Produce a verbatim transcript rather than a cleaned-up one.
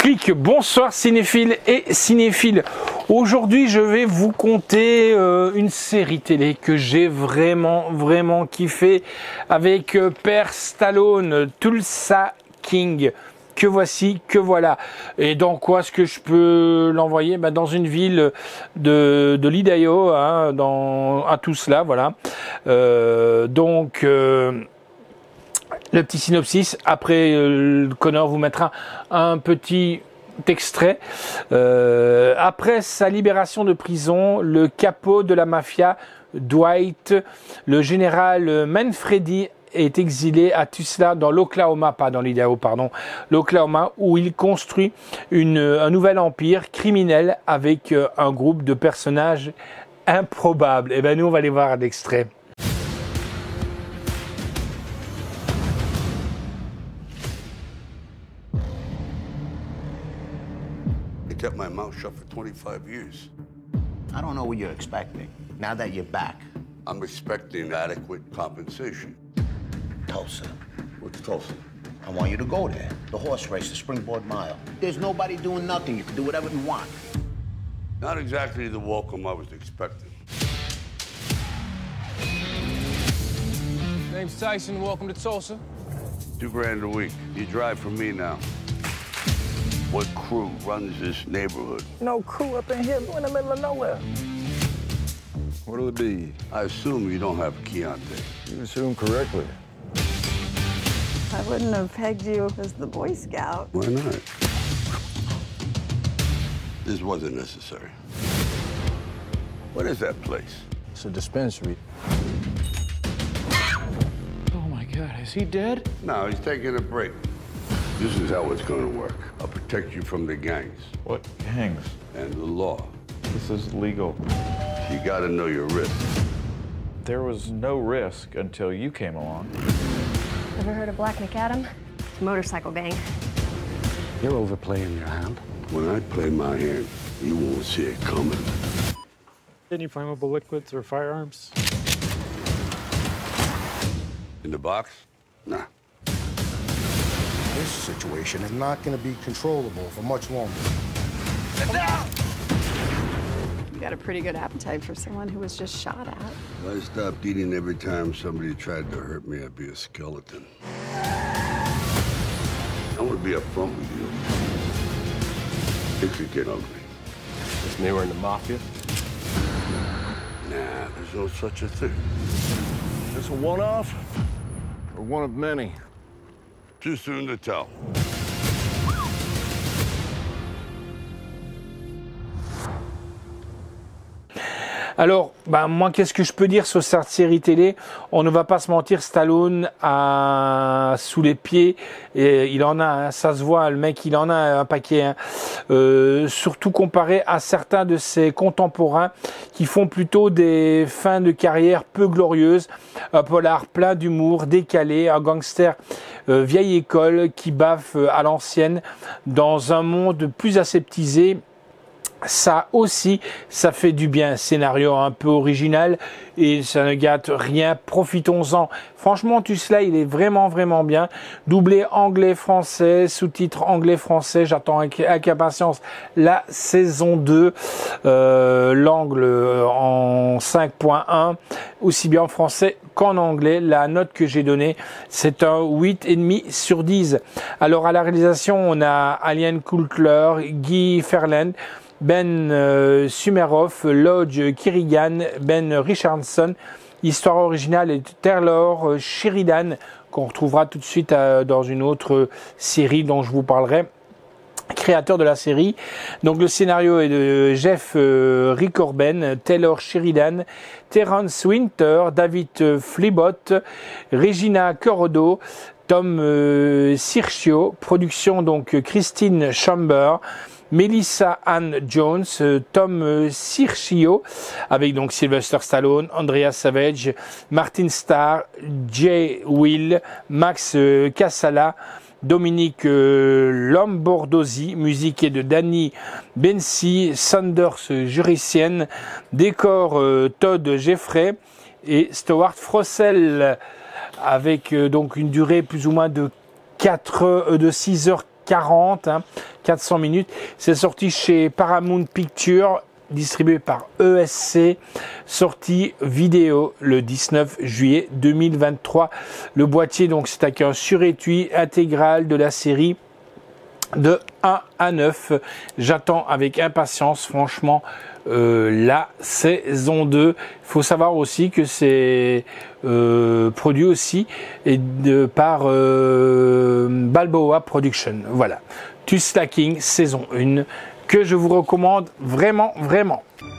Clic, bonsoir cinéphiles et cinéphiles. Aujourd'hui, je vais vous conter euh, une série télé que j'ai vraiment, vraiment kiffé avec euh, Père Stallone, Tulsa King. Que voici, que voilà. Et dans quoi est-ce que je peux l'envoyer? Ben, dans une ville de, de l'Idaho, hein, dans, à Tulsa, voilà. Euh, donc... Euh, Le petit synopsis, après euh, Connor vous mettra un petit extrait. Euh, après sa libération de prison, le capot de la mafia, Dwight, le général Manfredi, est exilé à Tulsa dans l'Oklahoma, pas dans l'Idaho, pardon, l'Oklahoma, où il construit une, un nouvel empire criminel avec euh, un groupe de personnages improbables. Et ben nous, on va aller voir un extrait. Kept my mouth shut for twenty-five years. I don't know what you're expecting. Now that you're back. I'm expecting adequate compensation. Tulsa. What's Tulsa? I want you to go there. The horse race, the Springboard Mile. There's nobody doing nothing. You can do whatever you want. Not exactly the welcome I was expecting. Name's Tyson. Welcome to Tulsa. Two grand a week. You drive for me now. What crew runs this neighborhood? No crew up in here. We're in the middle of nowhere. What'll it be? I assume you don't have Chianti. You assume correctly. I wouldn't have pegged you as the Boy Scout. Why not? This wasn't necessary. What is that place? It's a dispensary. Oh my God, is he dead? No, he's taking a break. This is how it's going to work. I'll protect you from the gangs. What gangs? And the law. This is legal. You got to know your risk. There was no risk until you came along. Ever heard of Black McAdam? Motorcycle gang. You're overplaying your hand. When I play my hand, you won't see it coming. Any flammable liquids or firearms? In the box? Nah. This situation is not going to be controllable for much longer. You got a pretty good appetite for someone who was just shot at. If I stopped eating every time somebody tried to hurt me, I'd be a skeleton. I want to be upfront with you. It could get ugly. Just me, we're in the mafia. Nah, there's no such a thing. Is this a one-off or one of many? Too soon to tell. Alors, ben, moi, qu'est-ce que je peux dire sur cette série télé? On ne va pas se mentir, Stallone a sous les pieds, et il en a, hein, ça se voit, le mec, il en a un paquet, hein. Euh, surtout comparé à certains de ses contemporains qui font plutôt des fins de carrière peu glorieuses, un polar plein d'humour, décalé, un gangster euh, vieille école qui baffe euh, à l'ancienne dans un monde plus aseptisé. Ça aussi, ça fait du bien. Scénario un peu original et ça ne gâte rien. Profitons-en. Franchement, Tulsa, il est vraiment, vraiment bien. Doublé anglais-français, sous-titres anglais-français. J'attends avec impatience la saison deux. Euh, L'angle en cinq point un, aussi bien en français qu'en anglais. La note que j'ai donnée, c'est un huit virgule cinq sur dix. Alors, à la réalisation, on a Alien Coulter, Guy Ferland, Ben euh, Sumeroff, Lodge Kirigan, Ben Richardson. Histoire originale est Taylor Sheridan, qu'on retrouvera tout de suite euh, dans une autre série dont je vous parlerai. Créateur de la série. Donc le scénario est de Jeff euh, Ricorben, Taylor Sheridan, Terence Winter, David Flibot, Regina Corodo, Tom euh, Sirchio. Production donc Christine Chamber, Melissa Ann Jones, Tom Sirchio, avec donc Sylvester Stallone, Andrea Savage, Martin Starr, Jay Will, Max Casala, Dominique Lombardozzi, musique est de Danny Bensi, Sanders Juricienne, décor Todd Jeffrey et Stewart Frossel, avec donc une durée plus ou moins de quatre, de six heures quarante, hein, quatre cents minutes. C'est sorti chez Paramount Pictures, distribué par E S C, sortie vidéo le dix-neuf juillet deux mille vingt-trois. Le boîtier, donc, c'est avec un surétui intégral de la série de un à neuf. J'attends avec impatience, franchement, euh, la saison deux. Il faut savoir aussi que c'est euh, produit aussi et de, par euh, Balboa Production. Voilà. Tusk Talking, saison un, que je vous recommande vraiment, vraiment.